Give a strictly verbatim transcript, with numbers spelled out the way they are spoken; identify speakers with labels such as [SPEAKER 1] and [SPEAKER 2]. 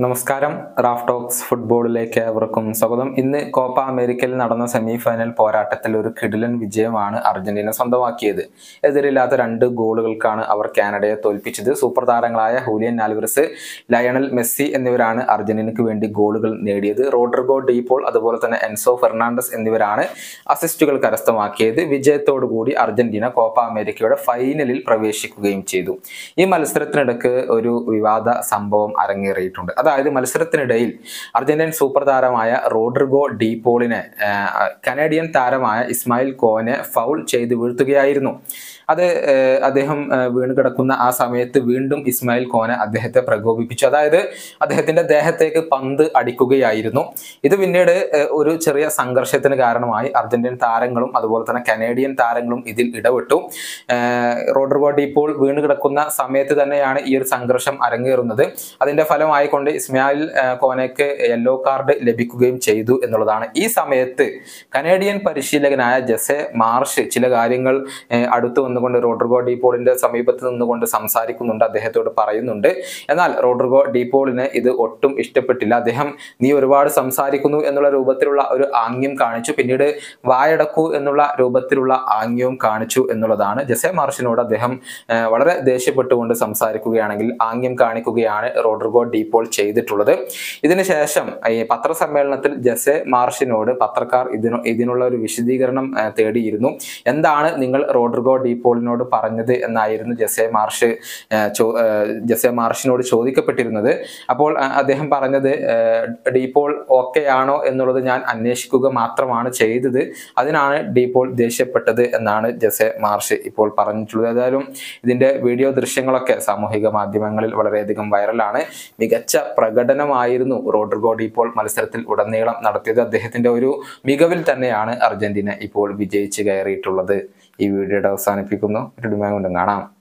[SPEAKER 1] നമസ്കാരം. Raf talks ഫുട്ബോളിലേക്ക് ഏവർക്കും സ്വാഗതം. ഇന്ന് കോപ്പ അമേരിക്കയിൽ നടന്ന സെമി ഫൈനൽ പോരാട്ടത്തിൽ ഒരു കിടിലൻ വിജയമാണ് അർജന്റീന സ്വന്തമാക്കിയത്. എതിരില്ലാത്ത രണ്ട് ഗോളുകൾക്കാണ് അവർ കാനഡയെ തോൽപ്പിച്ചത്. സൂപ്പർ താരങ്ങളായ ഹൂലിയൻ ആൽവരസ്, ലയണൽ മെസ്സി എന്നിവരാണ് അർജന്റീനയ്ക്ക് വേണ്ടി ഗോളുകൾ നേടിയത്. റോഡ്രിഗോ ഡി പോൾ അതുപോലെ തന്നെ എൻസോ ഫെർണാണ്ടസ് എന്നിവരാണ് അസിസ്റ്റുകൾ കരസ്ഥമാക്കിയത്. വിജയത്തോടുകൂടി അർജന്റീന കോപ്പ അമേരിക്കയുടെ ഫൈനലിൽ പ്രവേശിക്കുകയും ചെയ്തു. ഈ മത്സരത്തിനിടക്ക് ഒരു വിവാദ സംഭവം അരങ്ങേറിയിട്ടുണ്ട്. അതായത് മത്സരത്തിനിടയിൽ അർജന്റീൻ സൂപ്പർ താരമായ റോഡ്രിഗോ ഡി പോളിനെ കനേഡിയൻ താരമായ ഇസ്മായിൽ കോനെ ഫൗൾ ചെയ്ത് വീഴ്ത്തുകയായിരുന്നു. അത് അദ്ദേഹം വീണ് കിടക്കുന്ന ആ സമയത്ത് വീണ്ടും ഇസ്മായിൽ കോനെ അദ്ദേഹത്തെ പ്രകോപിപ്പിച്ചു. അതായത് അദ്ദേഹത്തിന്റെ ദേഹത്തേക്ക് പന്ത് അടിക്കുകയായിരുന്നു. ഇത് പിന്നീട് ഒരു ചെറിയ സംഘർഷത്തിന് കാരണമായി. അർജന്റീൻ താരങ്ങളും അതുപോലെ തന്നെ കനേഡിയൻ താരങ്ങളും ഇതിൽ ഇടപെട്ടു. റോഡ്രിഗോ ഡി പോൾ വീണ് കിടക്കുന്ന സമയത്ത് തന്നെയാണ് ഈ ഒരു സംഘർഷം അരങ്ങേറുന്നത്. അതിന്റെ ഫലമായിക്കൊണ്ട് ഇസ്മായിൽ കോനയ്ക്ക് യെല്ലോ കാർഡ് ലഭിക്കുകയും ചെയ്തു എന്നുള്ളതാണ്. ഈ സമയത്ത് കനേഡിയൻ പരിശീലകനായ ജെസെ മാർഷ് ചില കാര്യങ്ങൾ അടുത്തു വന്നുകൊണ്ട് റോഡ്രിഗോ ഡി പോളിന്റെ സമീപത്ത് നിന്നുകൊണ്ട് സംസാരിക്കുന്നുണ്ട്, അദ്ദേഹത്തോട് പറയുന്നുണ്ട്. എന്നാൽ റോഡ്രിഗോ ഡി പോളിന് ഇത് ഒട്ടും ഇഷ്ടപ്പെട്ടില്ല. അദ്ദേഹം നീ ഒരുപാട് സംസാരിക്കുന്നു എന്നുള്ള രൂപത്തിലുള്ള ഒരു ആംഗ്യം കാണിച്ചു. പിന്നീട് വായടക്കൂ എന്നുള്ള രൂപത്തിലുള്ള ആംഗ്യവും കാണിച്ചു എന്നുള്ളതാണ്. ജെസെ മാർഷിനോട് അദ്ദേഹം വളരെ ദേഷ്യപ്പെട്ടുകൊണ്ട് സംസാരിക്കുകയാണെങ്കിൽ ആംഗ്യം കാണിക്കുകയാണ് റോഡ്രിഗോ ഡി പോൾ ചെയ്തിട്ടുള്ളത്. ഇതിനുശേഷം ഈ പത്രസമ്മേളനത്തിൽ ജെസെ മാർഷിനോട് പത്രക്കാർ ഇതിനു ഇതിനുള്ള ഒരു വിശദീകരണം തേടിയിരുന്നു. എന്താണ് നിങ്ങൾ റോഡ്രിഗോ ഡി പോളിനോട് പറഞ്ഞത് എന്നായിരുന്നു ജെസെ മാർഷ് ജെസെ മാർഷിനോട് ചോദിക്കപ്പെട്ടിരുന്നത്. അപ്പോൾ അദ്ദേഹം പറഞ്ഞത് ഡി പോൾ ഓക്കെ ആണോ എന്നുള്ളത് ഞാൻ അന്വേഷിക്കുക മാത്രമാണ് ചെയ്തത്, അതിനാണ് ഡി പോൾ ദേഷ്യപ്പെട്ടത് എന്നാണ് ജെസെ മാർഷ് ഇപ്പോൾ പറഞ്ഞിട്ടുള്ളത്. ഏതായാലും ഇതിന്റെ വീഡിയോ ദൃശ്യങ്ങളൊക്കെ സാമൂഹിക മാധ്യമങ്ങളിൽ വളരെയധികം വൈറലാണ്. മികച്ച പ്രകടനമായിരുന്നു റോഡ്രിഗോ ഡി പോൾ മത്സരത്തിൽ ഉടനീളം നടത്തിയത്. അദ്ദേഹത്തിന്റെ ഒരു മികവിൽ തന്നെയാണ് അർജന്റീന ഇപ്പോൾ വിജയിച്ച് കയറിയിട്ടുള്ളത്. ഈ വീഡിയോയുടെ അവസാനിപ്പിക്കുന്നു. ഒരു ഡിമാൻഡ് കാണാം.